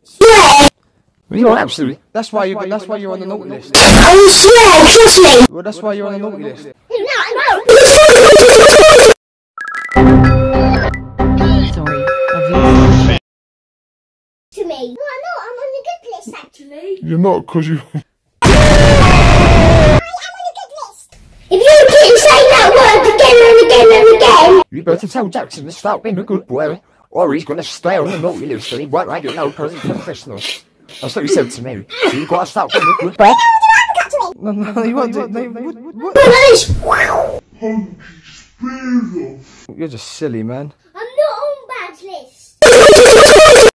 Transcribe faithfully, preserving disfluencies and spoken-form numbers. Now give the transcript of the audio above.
Swear. You are absolutely. That's why you. That's why you're on the naughty list. I swear, trust me. Well, that's why you're on the naughty list. No, no. Sorry, obviously. To me. No, I'm not. I'm on the good list, actually. You're not, cause you. I am on the good list. If you keep saying that word again and again and again. You better tell Jackson to start being a good boy, or he's gonna stay on the naughty list and he won't like it no present for Christmas. That's what you said to me. So you gotta start being a good boy. No, no, you won't do it. No, what, what? Holy You're just silly, man. I'm not on bad list.